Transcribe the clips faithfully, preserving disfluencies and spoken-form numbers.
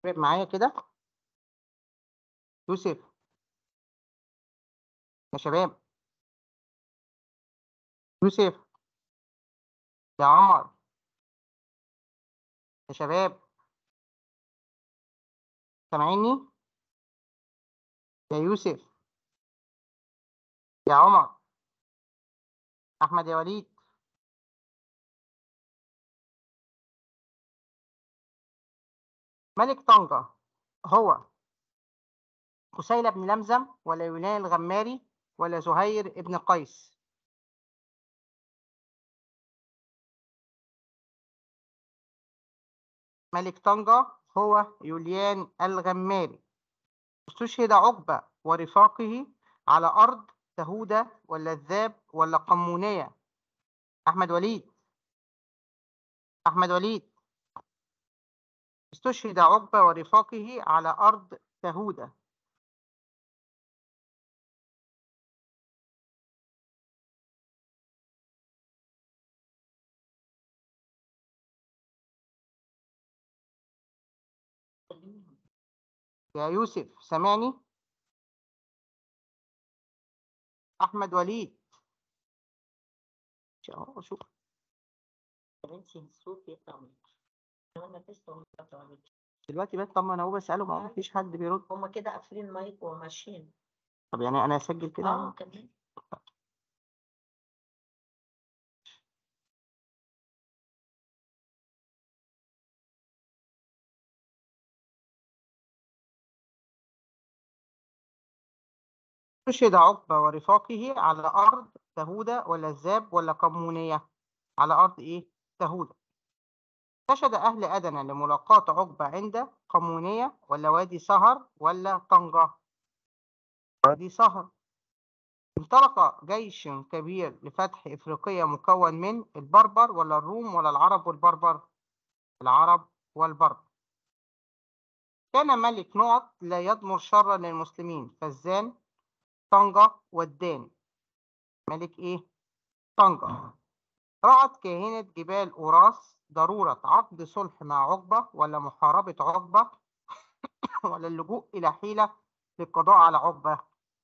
شباب معايا كده؟ يوسف يا شباب، يوسف يا عمر يا شباب، سامعيني؟ يا يوسف يا عمر، أحمد يا وليد. ملك طنجة هو قسيلة بن لمزم ولا يونان الغماري ولا زهير ابن قيس؟ ملك طنجة هو يوليان الغماري. استشهد عقبة ورفاقه على أرض تهودة ولا الذاب ولا قمونية؟ أحمد وليد أحمد وليد استشهد عقبة ورفاقه على أرض تهودة. يا يوسف سامعني؟ أحمد وليد اهو شوف دلوقتي بطمن اهو بسأله، ما هو مفيش حد بيرد. هما كده قافلين المايك وماشيين. طب يعني انا اسجل كده؟ اه كمان. استشهد عقبة ورفاقه على أرض تهودة ولا الذاب ولا قمونية؟ على أرض إيه؟ تهودة. استشهد أهل أدنى لملاقاة عقبة عند قمونية ولا وادي سهر ولا طنجة؟ وادي سهر. انطلق جيش كبير لفتح إفريقيا مكون من البربر ولا الروم ولا العرب والبربر؟ العرب والبربر. كان ملك نقط لا يضمر شرا للمسلمين، فزان طنجة ودان. ملك إيه؟ طنجة. رأت كاهنة جبال أوراس ضرورة عقد صلح مع عقبة ولا محاربة عقبة ولا اللجوء إلى حيلة للقضاء على عقبة؟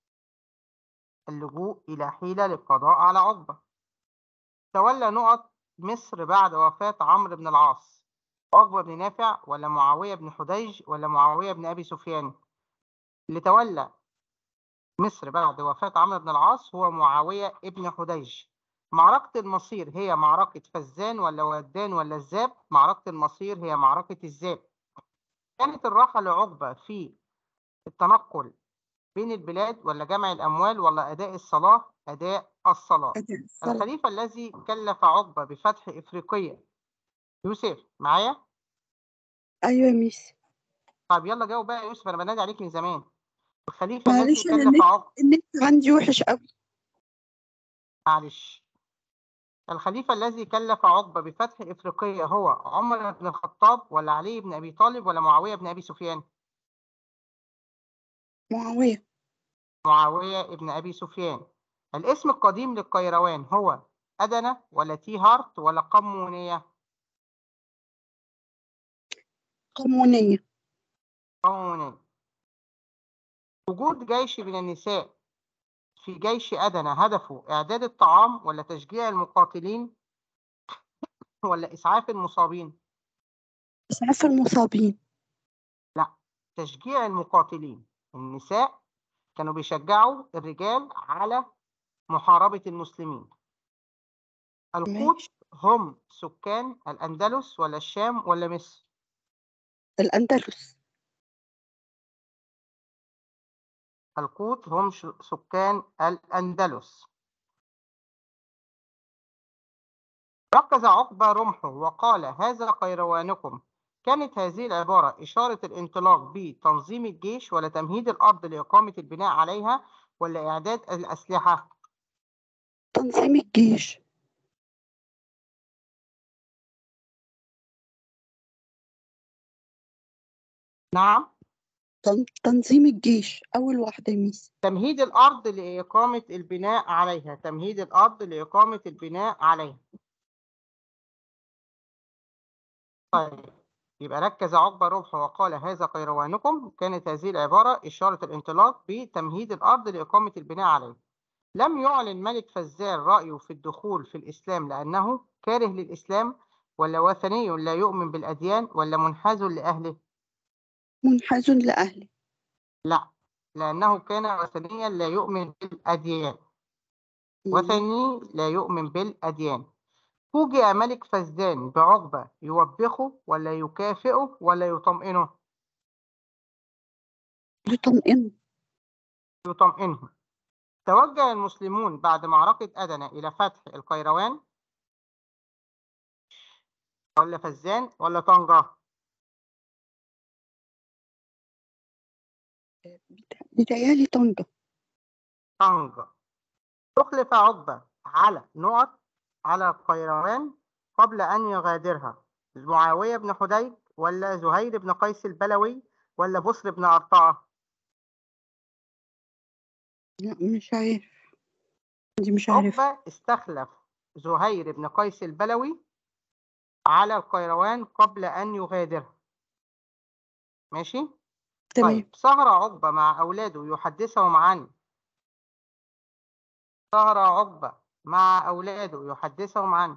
اللجوء إلى حيلة للقضاء على عقبة. تولى نقط مصر بعد وفاة عمرو بن العاص، عقبة بن نافع ولا معاوية بن حديج ولا معاوية بن أبي سفيان؟ اللي تولى مصر بعد وفاة عمرو بن العاص هو معاوية ابن حديج. معركة المصير هي معركة فزان ولا ودان ولا الذاب؟ معركة المصير هي معركة الذاب. كانت الراحة لعقبة في التنقل بين البلاد ولا جمع الأموال ولا أداء الصلاة؟ أداء الصلاة. أداء الصلاة. الخليفة الذي كلف عقبة بفتح إفريقيا. يوسف معايا؟ أيوة يا ميس. طب يلا جاوب بقى يا يوسف، أنا بنادي عليك من زمان. الخليفة الذي معلش أنا كلف النت عقبة. النت عندي وحش أوي. معلش. الخليفة الذي كلف عقبة بفتح إفريقيا هو عمر بن الخطاب ولا علي بن أبي طالب ولا معاوية بن أبي سفيان؟ معاوية. معاوية بن أبي سفيان. الاسم القديم للقيروان هو أدنى ولا تي هارت ولا قمونية؟ قانونية. قمونية. وجود جيش من النساء في جيش أدنى هدفه إعداد الطعام ولا تشجيع المقاتلين ولا إسعاف المصابين؟ إسعاف المصابين. لا، تشجيع المقاتلين. النساء كانوا بيشجعوا الرجال على محاربة المسلمين. القوط ماشي. هم سكان الأندلس ولا الشام ولا مصر؟ الأندلس. القوط هم سكان الأندلس. ركز عقبة رمحه وقال هذا قيروانكم. كانت هذه العبارة إشارة الانطلاق بتنظيم الجيش ولا تمهيد الأرض لإقامة البناء عليها ولا إعداد الأسلحة؟ تنظيم الجيش. نعم. تن... تنظيم الجيش أول واحدة يا ميس. تمهيد الأرض لإقامة البناء عليها. تمهيد الأرض لإقامة البناء عليها. طيب يبقى ركز عقبة ربح وقال هذا قيروانكم. كانت هذه العبارة إشارة الانطلاق بتمهيد الأرض لإقامة البناء عليه. لم يعلن ملك فزار رأيه في الدخول في الإسلام لأنه كاره للإسلام، ولا وثني لا يؤمن بالأديان، ولا منحاز لأهله؟ منحاز لأهله. لا، لأنه كان وثنيا لا يؤمن بالأديان. مم. وثني لا يؤمن بالأديان. فوجئ ملك فزدان بعقبة يوبخه ولا يكافئه ولا يطمئنه؟ يطمئنه. يطمئنه. توجه المسلمون بعد معركة أدنى إلى فتح القيروان ولا فزان ولا طنجة؟ بيتهيألي طنجة. طنجة. أخلف عقبة على نقط على القيروان قبل أن يغادرها معاوية بن حديج ولا زهير بن قيس البلوي ولا بسر بن أرطاة؟ لا مش عارف، دي مش عارف. عقبة استخلف زهير بن قيس البلوي على القيروان قبل أن يغادرها. ماشي؟ تمام. طيب، سهر عقبة مع أولاده يحدثهم عن سهر عقبة مع أولاده يحدثهم عن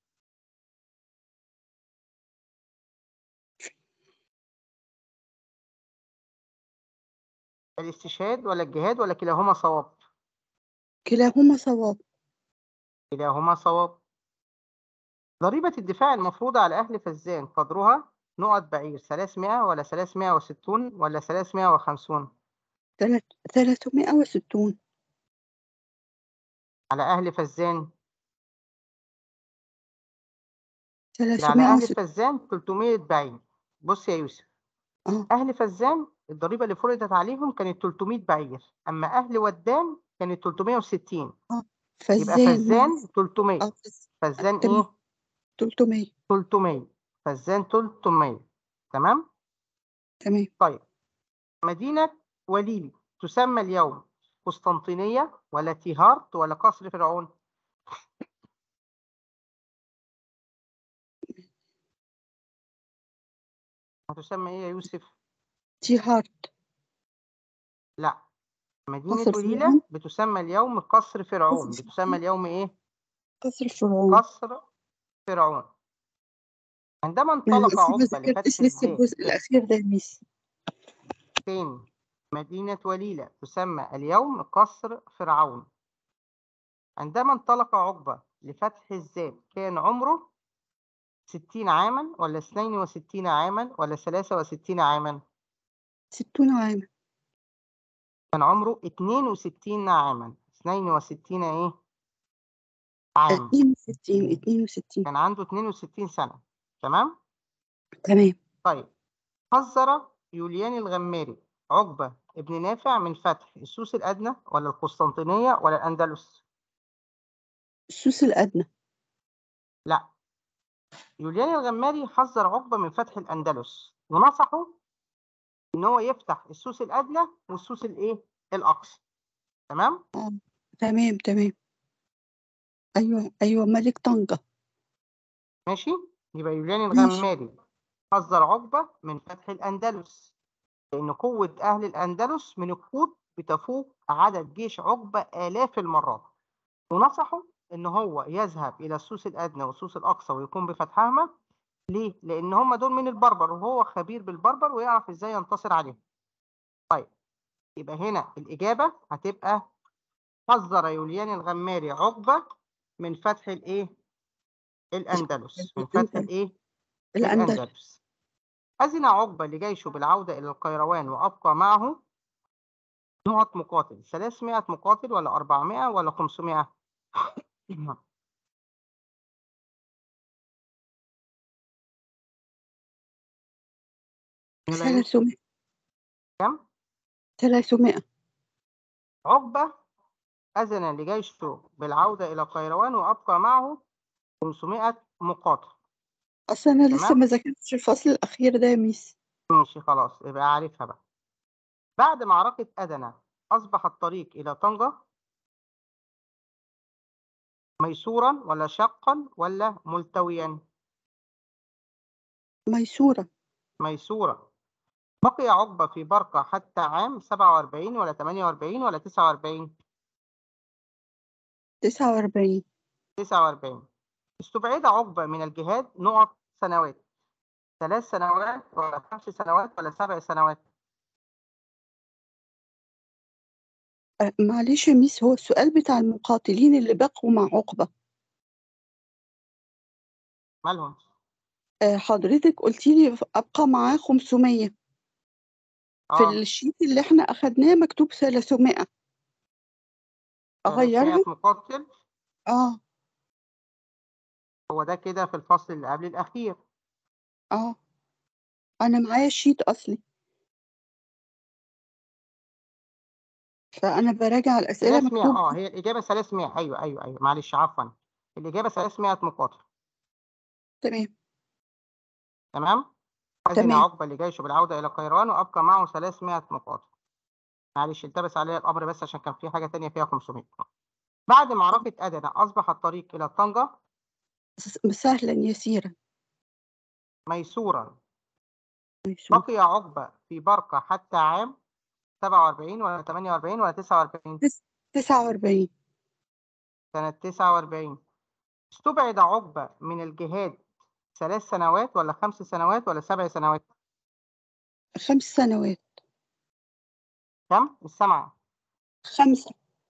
الاستشهاد ولا الجهاد ولا كلاهما صواب؟ كلاهما صواب. كلاهما صواب. ضريبة الدفاع المفروضة على أهل فزان قدرها نقط بعير ثلاثمائة ولا ثلاثمائة وستون ولا ثلاثمائة وخمسون؟ تلت- ثلاثمائة وستون. على أهل فزان. اللي على ثلاثمائة أهل وستون. فزان ثلاثمائة بعير. بص يا يوسف، اه أهل فزان الضريبة اللي فرضت عليهم كانت ثلاثمائة بعير، أما أهل ودان كانت ثلاثمائة وستين. اه يبقى فزان فزان ثلاثمائة. اه فز... فزان تمام. إيه؟ ثلاثمائة. ثلاثمائة. فزان ثلاثمائة. تمام؟ تمام. طيب، مدينة وليلي تسمى اليوم قسطنطينية ولا تيهارت ولا قصر فرعون؟ هتسمى إيه يا يوسف؟ تيهارت. لا، مدينة قصر فرعون. وليلة بتسمى اليوم قصر فرعون. قصر بتسمى فرعون. اليوم إيه؟ قصر فرعون. قصر فرعون. عندما أنا انطلق لسه ما عقبة لفتح ذاكرتش لسه الزيت الجزء الأخير ده يا ميس. تاني، مدينة وليلة تسمى اليوم قصر فرعون. عندما انطلق عقبة لفتح الزاد كان عمره ستين عاما ولا اثنين وستين عاما ولا ثلاثة وستين عاما؟ ستون عاما. كان عمره اثنين وستين عاما. اثنين وستين ايه؟ عام. اتنين وستين اتنين وستين. كان عنده اثنين وستين سنة. تمام؟ تمام. طيب، حذر يوليان الغماري عقبة ابن نافع من فتح السوس الأدنى ولا القسطنطينية ولا الأندلس؟ السوس الأدنى. لا، يوليان الغماري حذر عقبة من فتح الأندلس ونصحه إن هو يفتح السوس الأدنى والسوس الإيه؟ الأقصى. تمام؟ اه تمام تمام. أيوه أيوه ملك طنجة. ماشي؟ يبقى يوليان ماشي. الغماري حذر عقبة من فتح الأندلس لأن قوة أهل الأندلس من القوط بتفوق عدد جيش عقبة آلاف المرات، ونصحه إن هو يذهب إلى السوس الأدنى والسوس الأقصى ويقوم بفتحهما. ليه؟ لأن هم دول من البربر وهو خبير بالبربر ويعرف إزاي ينتصر عليهم. طيب، يبقى هنا الإجابة هتبقى حذر يوليان الغماري عقبة من فتح الإيه؟ الأندلس. من فتح الأندلس. الإيه؟ الأندلس. الأندلس. أذن عقبة لجيشه بالعودة إلى القيروان وأبقى معه نقط مقاتل ثلاثمائة مقاتل ولا أربعمائة ولا خمسمائة؟ يلا يا يوسف، ثلاثمائة. كم؟ ثلاثمائة. عقبة أذن لجيشه بالعودة إلى القيروان وأبقى معه خمسمائة مقاتل. أصل أنا لسه تمام؟ ما ذاكرتش الفصل الأخير ده يا ميس. ماشي خلاص، يبقى عارفها بقى. بعد معركة أدنى أصبح الطريق إلى طنجة ميسورا ولا شاقا ولا ملتويا؟ ميسورة. ميسورة. بقي عقبة في برقة حتى عام سبعة وأربعين ولا ثمانية وأربعين ولا تسعة وأربعين؟ تسعة وأربعين. تسعة وأربعين. استبعد عقبة من الجهاد نقط سنوات، ثلاث سنوات ولا خمس سنوات ولا سبع سنوات؟ أه معلش يا ميس، هو السؤال بتاع المقاتلين اللي بقوا مع عقبة مالهم؟ أه حضرتك قلتي لي أبقى معاه خمسمية، في اه الشيت اللي احنا أخدناه مكتوب ثلاثمائة، ثلاثمائة أغيرها؟ مقاتل. اه هو ده كده في الفصل اللي قبل الأخير. اه أنا معايا الشيت أصلي، فأنا براجع الأسئلة ثلاثمائة. مكتوب. اه هي الإجابة ثلاثمائة. أيوه أيوه أيوه معلش عفوا، الإجابة ثلاثمائة مقاتل. تمام تمام. أذن تمام. عقبة لجيشه بالعودة إلى قيروان وأبقى معه ثلاثمائة مقاتل. معلش التبس عليا الأمر بس عشان كان في حاجة تانية فيها خمسمائة. بعد معركة أدنى أصبح الطريق إلى طنجة س- سهلا يسيرا. ميسورا. ميسور. بقي عقبة في برقة حتى عام سبعة وأربعين ولا ثمانية وأربعين ولا تسعة وأربعين؟ تس- تسعة وأربعين. سنة تسعة وأربعين. استبعد عقبة من الجهاد ثلاث سنوات ولا خمس سنوات ولا سبع سنوات؟ خمس سنوات. كم؟ السمعة. خمسة.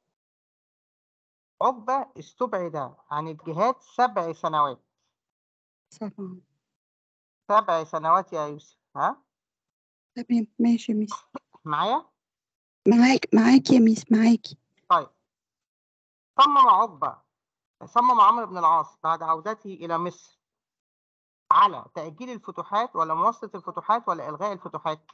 عقبة استبعد عن الجهاد سبع سنوات. سبعة. سبع سنوات يا يوسف. ها؟ تمام ماشي يا ميس. معايا؟ معاك معاك يا ميس معاكي. طيب. صمم عقبة صمم عمرو بن العاص بعد عودته إلى مصر على تأجيل الفتوحات ولا مواصلة الفتوحات ولا إلغاء الفتوحات؟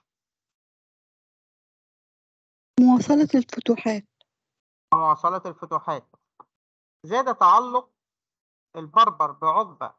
مواصلة الفتوحات. مواصلة الفتوحات. زاد تعلق البربر بعقبة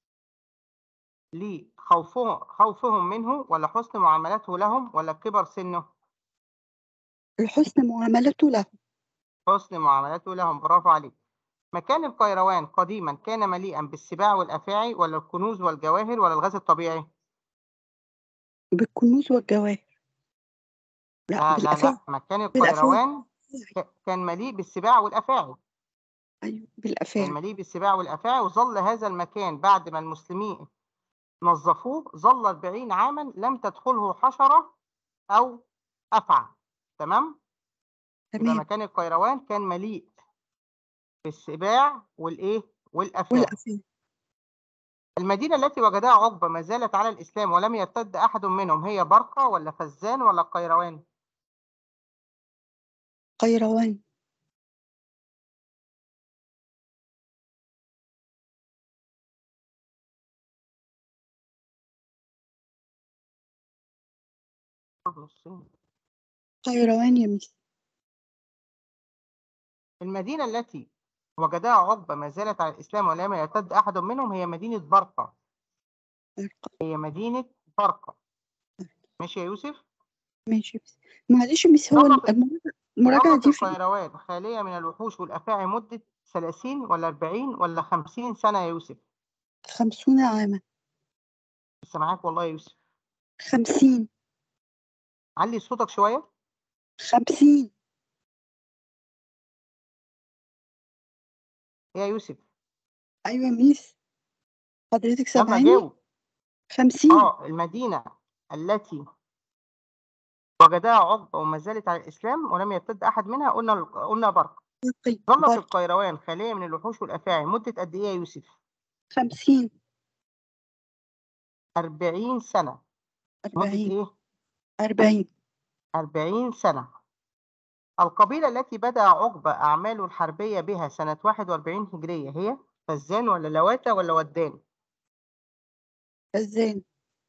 لخوفهم خوفهم منه ولا حسن معاملته لهم ولا كبر سنه؟ لحسن معاملته له. حسن معاملته لهم. برافو عليك. مكان القيروان قديما كان مليئا بالسباع والأفاعي ولا الكنوز والجواهر ولا الغاز الطبيعي؟ بالكنوز والجواهر. لا لا لا بالأفاعي. لا مكان بالأفاعي. القيروان ك- كان مليء بالسباع والأفاعي. أيوه كان بالأفاعي. مليء بالسباع والأفاعي. وظل هذا المكان بعد ما المسلمين نظفوه ظل أربعين عاما لم تدخله حشرة أو أفعى. تمام. يبقى تمام. مكان القيروان كان مليء بالسباع والإيه والأفاعي. والأفاعي. المدينة التي وجدها عقبة ما زالت على الإسلام ولم يرتد أحد منهم هي برقة ولا فزان ولا القيروان؟ قيروان. قيروان يا ميس. المدينة التي وجدها عقبة ما زالت على الإسلام ولم يرتد أحد منهم هي مدينة برقة. برقة. هي مدينة برقة. ماشي يا يوسف؟ ماشي يا ميس. معلش يا ميس، هو ظلت المراجعة المراجعة ظلت دي في القيروان خالية من الوحوش والأفاعي مدة ثلاثين ولا أربعين ولا خمسين سنة يا يوسف؟ خمسون عاما. لسه معاك والله يا يوسف. خمسين. علي صوتك شوية. خمسين. يا يوسف أيوة يا ميس، حضرتك يلا سامعاني؟ جاوب. خمسين. اه المدينة التي وجدها عقبة وما زالت على الإسلام ولم يرتد أحد منها قلنا قلنا برقة. برقي. ظلت برقي. القيروان خالية من الوحوش والأفاعي مدة قد إيه يا يوسف؟ خمسين. أربعين سنة. مدة أربعين. إيه؟ أربعين. أربعين سنة. القبيلة التي بدأ عقبة أعماله الحربية بها سنة واحد وأربعين هجرية هي فزان ولا لواتة ولا ودان؟ فزان.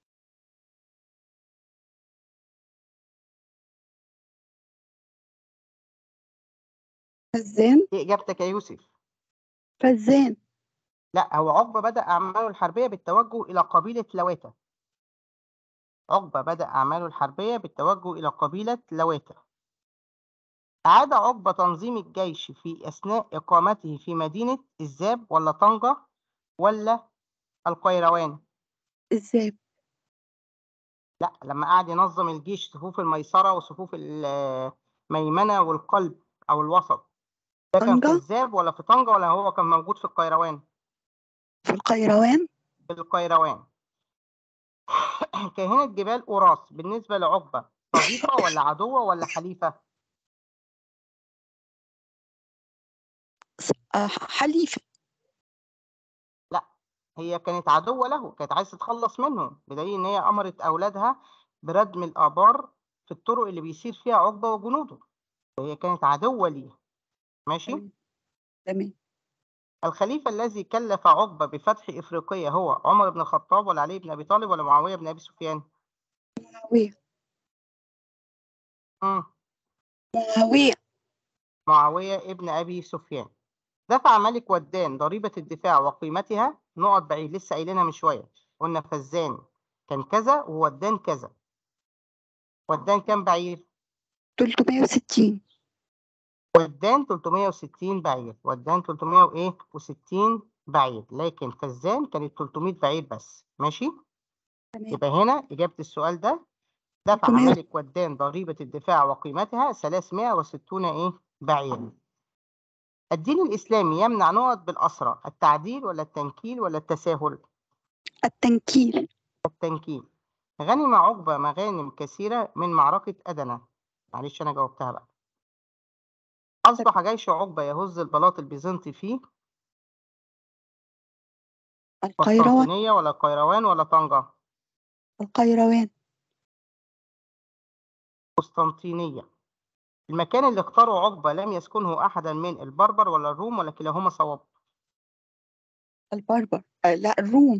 فزان. إيه إجابتك يا يوسف؟ فزان. لا هو عقبة بدأ أعماله الحربية بالتوجه إلى قبيلة لواتة. عقبة بدأ أعماله الحربية بالتوجه إلى قبيلة لواتة. أعاد عقبة تنظيم الجيش في أثناء إقامته في مدينة الزاب ولا طنجة ولا القيروان؟ الزاب. لا، لما قعد ينظم الجيش صفوف الميسرة وصفوف الميمنة والقلب أو الوسط، ده كان في طنجة الذاب ولا في طنجة ولا هو كان موجود في القيروان؟ في القيروان. في القيروان. كاهنة جبال أوراس بالنسبة لعقبة صديقة ولا عدوة ولا حليفة؟ آه، حليفة. لا، هي كانت عدوة له، كانت عايزة تتخلص منه، بدليل إن هي أمرت أولادها بردم الآبار في الطرق اللي بيسير فيها عقبة وجنوده، هي كانت عدوة ليه. ماشي. تمام تمام. الخليفة الذي كلف عقبة بفتح إفريقيا هو عمر بن الخطاب ولا علي بن أبي طالب ولا معاوية بن أبي سفيان؟ معاوية. مم. معاوية. معاوية ابن أبي سفيان. دفع ملك ودان ضريبة الدفاع وقيمتها نقط بعيد، لسه قايلينها من شوية، قلنا فزان كان كذا وودان كذا. ودان كام بعير؟ تلتمية وستين. ودان ثلاثمائة وستين بعير، ودان ثلاثمائة وستين بعير، لكن فزان كانت ثلاثمائة بعير بس. ماشي. تمام. يبقى هنا إجابة السؤال ده، دفع ثلاثمية. ملك ودان ضريبة الدفاع وقيمتها ثلاثمائة وستون إيه بعير. الدين الإسلامي يمنع نقط بالأسرى، التعديل ولا التنكيل ولا التساهل؟ التنكيل. التنكيل. غنم عقبة مغانم كثيرة من معركة أدنى. معلش أنا جاوبتها بقى. أصبح جيش عقبة يهز البلاط البيزنطي فيه القيروان. قسطنطينية ولا القيروان ولا طنجة؟ القيروان. قسطنطينية. المكان اللي اختاره عقبة لم يسكنه أحدا من البربر ولا الروم ولا كلاهما صواب؟ البربر. آه لا، الروم.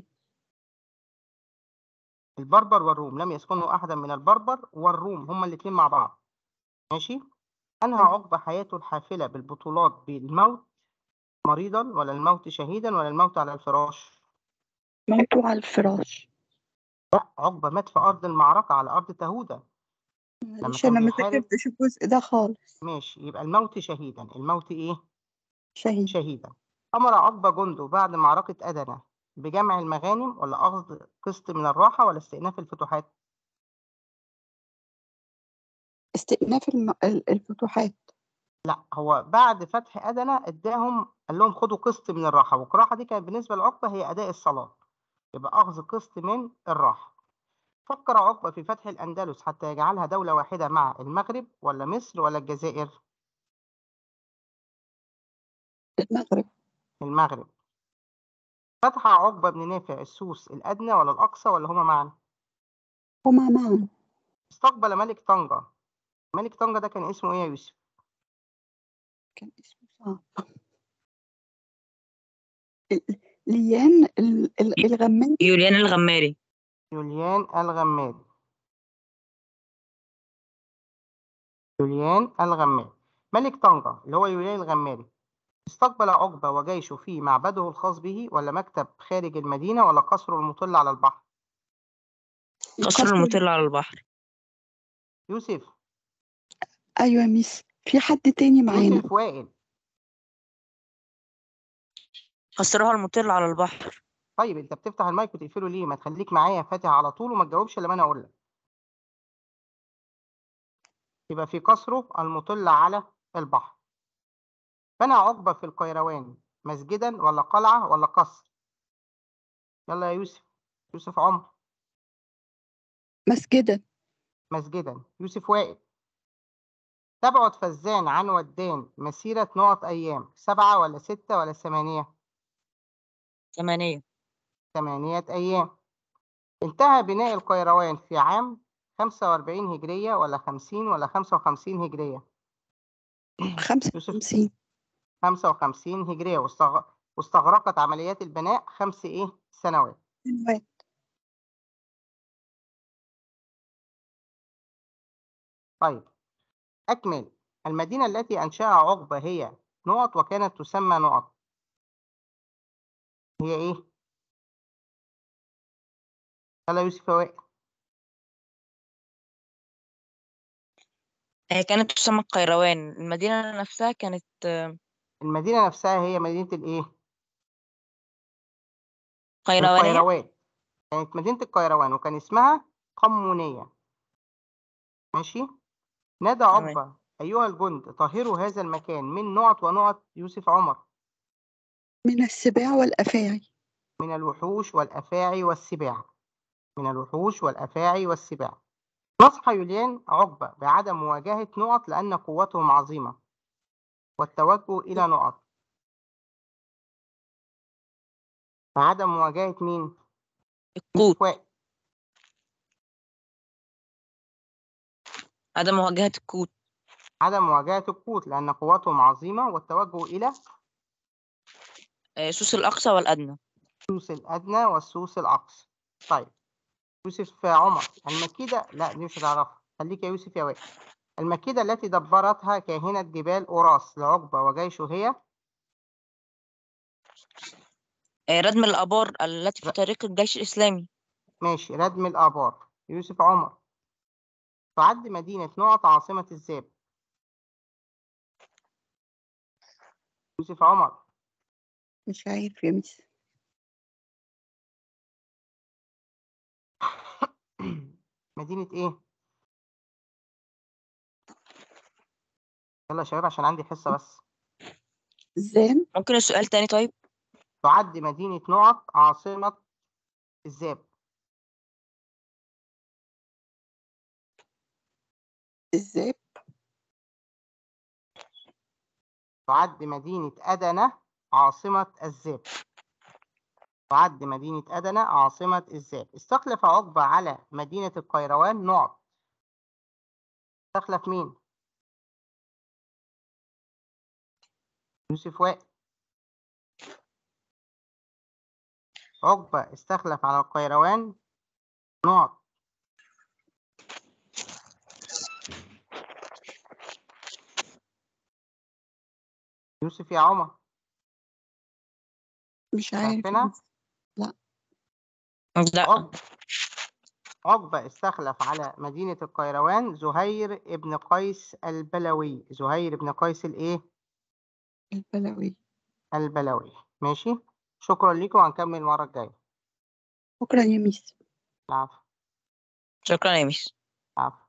البربر والروم، لم يسكنه أحدا من البربر والروم، هما الاثنين مع بعض. ماشي. أنهى تمام. عقبة حياته الحافلة بالبطولات بالموت مريضا ولا الموت شهيدا ولا الموت على الفراش؟ موتوا على الفراش. لا، عقبة مات في أرض المعركة على أرض تهودة لما معلش كان أنا ما بيحارب. ذاكرتش الجزء ده خالص. ماشي، يبقى الموت شهيدا. الموت إيه؟ شهيد. شهيدا. أمر عقبة جنده بعد معركة أدنى بجمع المغانم ولا أخذ قسط من الراحة ولا استئناف الفتوحات؟ استئناف الم... ال- الفتوحات. لا، هو بعد فتح أدنى اداهم، قال لهم خدوا قسط من الراحة، والراحة دي كانت بالنسبة لعقبة هي أداء الصلاة، يبقى أخذ قسط من الراحة. فكر عقبة في فتح الأندلس حتى يجعلها دولة واحدة مع المغرب ولا مصر ولا الجزائر؟ المغرب. المغرب. فتح عقبة بن نافع السوس الأدنى ولا الأقصى ولا هما معا؟ هما معا. استقبل ملك طنجة. ملك طنجة ده كان اسمه إيه يا يوسف؟ كان اسمه صعب. ال- ليان ال- ال- الغماري. يوليان الغماري. يوليان الغماري. يوليان الغماري. ملك طنجة اللي هو يوليان الغماري استقبل عقبة وجيشه في معبده الخاص به ولا مكتب خارج المدينة ولا قصره المطل على البحر؟ قصر القصر. المطل على البحر. يوسف. أيوة ميس، في حد تاني معانا. يوسف وائل. قصرها المطل على البحر. طيب انت بتفتح المايك وتقفله ليه؟ ما تخليك معايا فاتح على طول وما تجاوبش لما انا اقول لك. يبقى في قصره المطل على البحر. بنى عقبة في القيروان مسجدا ولا قلعة ولا قصر؟ يلا يا يوسف. يوسف عمر. مسجدا. مسجدا. يوسف وائل. تبعد فزان عن ودان مسيرة نقط أيام، سبعة ولا ستة ولا ثمانية؟ ثمانية. ثمانية أيام. انتهى بناء القيروان في عام خمسة وأربعين هجرية ولا خمسين ولا خمسة وخمسين هجرية؟ يوسف. خمسة وخمسين. خمسة وخمسين هجرية. واستغ... واستغرقت عمليات البناء خمس إيه سنوات. سنوات. طيب أكمل. المدينة التي أنشأها عقبة هي نقط وكانت تسمى نقط، هي إيه؟ يلا يوسف وائل. هي كانت تسمى القيروان. المدينة نفسها كانت آه، المدينة نفسها هي مدينة الإيه؟ قيروانية. القيروان. كانت مدينة القيروان وكان اسمها قمونية. ماشي. نادى تمام. عقبة أيها الجند طهروا هذا المكان من نعط ونعط يوسف عمر. من السباع والأفاعي. من الوحوش والأفاعي والسباع. من الوحوش والأفاعي والسباع. نصح يوليان عقبة بعدم مواجهة نعط لأن قوتهم عظيمة والتوجه إلى نعط. بعدم مواجهة مين؟ القوت. فؤاد. عدم مواجهة القوت. عدم مواجهة القوت لأن قوتهم عظيمة والتوجه إلى آه، سوس الأقصى والأدنى. السوس الأدنى والسوس الأقصى. طيب يوسف عمر المكيدة، لا دي مش هتعرفها، خليك يا يوسف يا وائل. المكيدة التي دبرتها كاهنة جبال أوراس لعقبة وجيشه هي آه، ردم الآبار التي في ر- طريق الجيش الإسلامي. ماشي، ردم الآبار. يوسف عمر تعد مدينة نعط عاصمة الذئب. يوسف عمر مش عارف يا ميس. مدينة إيه؟ يلا يا شباب عشان عندي حصة بس. زان. ممكن السؤال تاني طيب؟ تعد مدينة نعط عاصمة الذئب. الذئب. تعد مدينة أدنى عاصمة الذئب. تعد مدينة أدنى عاصمة الذئب. استخلف عقبة على مدينة القيروان نعط. استخلف مين؟ يوسف وائل. عقبة استخلف على القيروان نعط. يوسف يا عمر مش عارف يا عارفينها؟ ميس. لا. لا. عقبة عقبة استخلف على مدينة القيروان زهير ابن قيس البلوي. زهير ابن قيس الإيه؟ البلوي. البلوي. ماشي. شكرا لكم وهنكمل المرة الجاية. شكرا يا ميس. العفو. شكرا يا ميس. العفو.